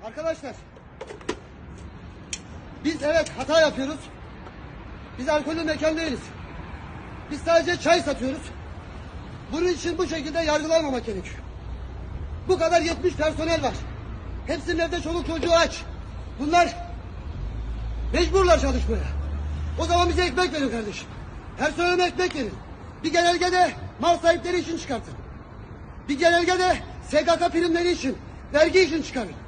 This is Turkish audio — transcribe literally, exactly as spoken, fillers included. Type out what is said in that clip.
Arkadaşlar, biz evet hata yapıyoruz. Biz alkollü mekan değiliz. Biz sadece çay satıyoruz. Bunun için bu şekilde yargılanmamak gerekiyor. Bu kadar yetmiş personel var. Hepsinin evde çoluk çocuğu aç. Bunlar mecburlar çalışmaya. O zaman bize ekmek verin kardeşim. Personele ekmek verin. Bir genelgede mal sahipleri için çıkartın. Bir genelgede S G K primleri için, vergi için çıkarın.